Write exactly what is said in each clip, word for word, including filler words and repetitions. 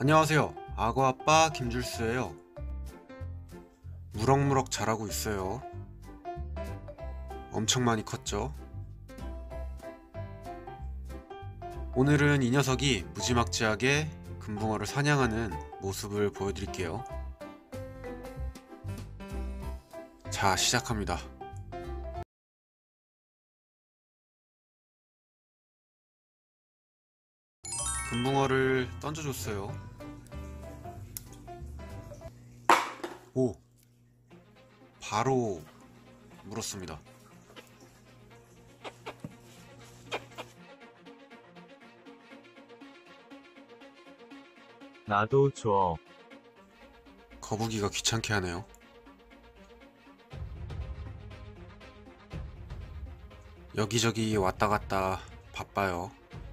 안녕하세요. 악어아빠 김줄수예요. 무럭무럭 자라고 있어요. 엄청 많이 컸죠? 오늘은 이 녀석이 무지막지하게 금붕어를 사냥하는 모습을 보여드릴게요. 자, 시작합니다. 금붕어를 던져줬어요. 오! 바로 물었습니다. 나도 줘. 거북이가 귀찮게 하네요. 여기저기 왔다 갔다 바빠요.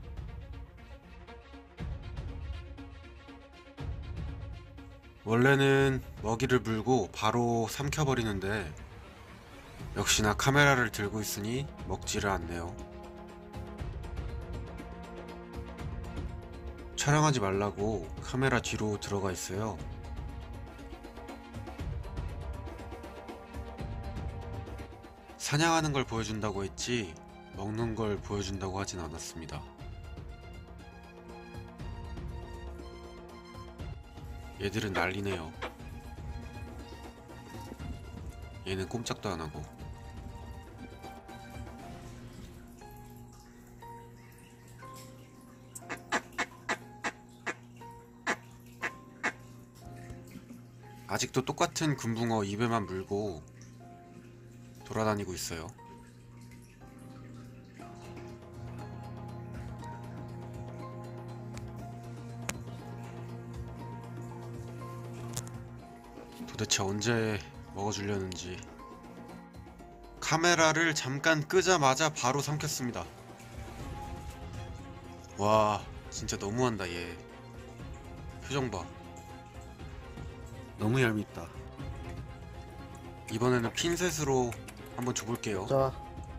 원래는 먹이를 물고 바로 삼켜버리는데 역시나 카메라를 들고 있으니 먹지를 않네요. 촬영하지 말라고 카메라 뒤로 들어가 있어요. 사냥하는 걸 보여준다고 했지 먹는 걸 보여준다고 하진 않았습니다. 얘들은 난리네요. 얘는 꼼짝도 안 하고. 아직도 똑같은 금붕어 입에만 물고 돌아다니고 있어요. 도대체 언제 먹어주려는지. 카메라를 잠깐 끄자마자 바로 삼켰습니다. 와, 진짜 너무한다 얘. 표정 봐. 너무 얄밉다. 이번에는 핀셋으로 한번 줘볼게요. 자,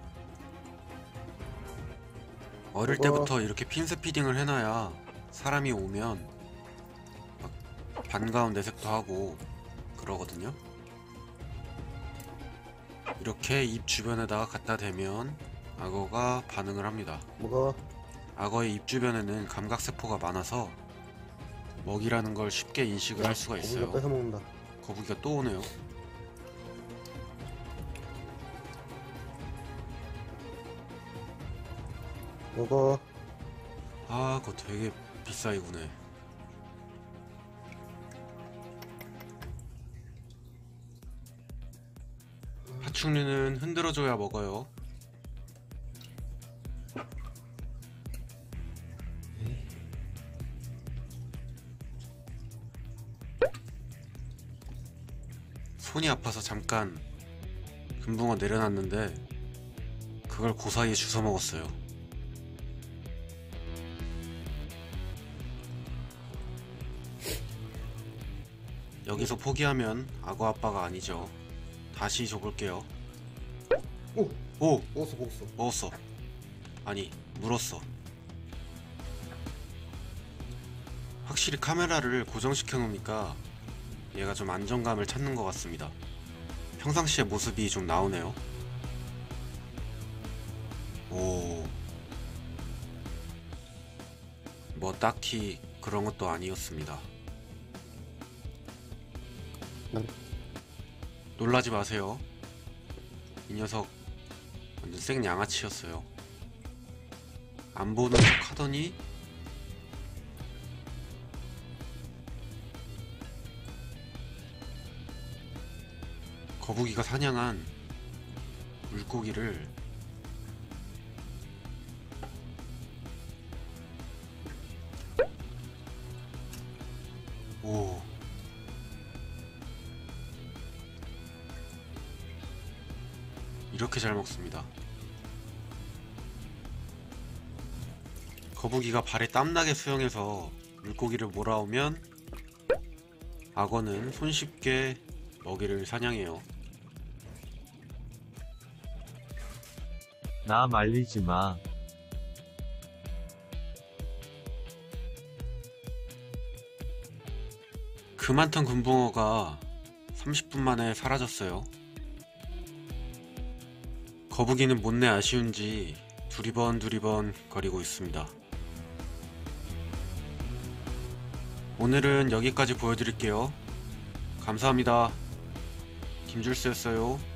어릴 이거. 때부터 이렇게 핀셋 피딩을 해놔야 사람이 오면 막 반가운 내색도 하고 그러거든요. 이렇게 입 주변에다가 갖다 대면 악어가 반응을 합니다. 먹어. 악어의 입 주변에는 감각세포가 많아서 먹이라는 걸 쉽게 인식을 할 수가 고기가 있어요. 뺏어 먹는다. 거북이가 또 오네요. 먹어. 아, 그거 되게 비싸이구네. 파충류는 흔들어줘야 먹어요. 손이 아파서 잠깐 금붕어 내려놨는데 그걸 그 사이에 주워 먹었어요. 여기서 포기하면 악어 아빠가 아니죠. 다시 줘볼게요. 오, 오! 먹었어, 먹었어. 먹었어. 아니, 물었어. 확실히 카메라를 고정시켜 놓으니까 얘가 좀 안정감을 찾는 것 같습니다. 평상시의 모습이 좀 나오네요. 오. 뭐 딱히 그런 것도 아니었습니다. 난 놀라지 마세요. 이 녀석 완전 생 양아치였어요. 안 보는 척 하더니 거북이가 사냥한 물고기를 오. 이렇게 잘 먹습니다. 거북이가 발에 땀나게 수영해서 물고기를 몰아오면 악어는 손쉽게 먹이를 사냥해요. 나 말리지 마. 그 많던 금붕어가 삼십 분 만에 사라졌어요. 거북이는 못내 아쉬운지 두리번 두리번 거리고 있습니다. 오늘은 여기까지 보여드릴게요. 감사합니다. 김줄수였어요.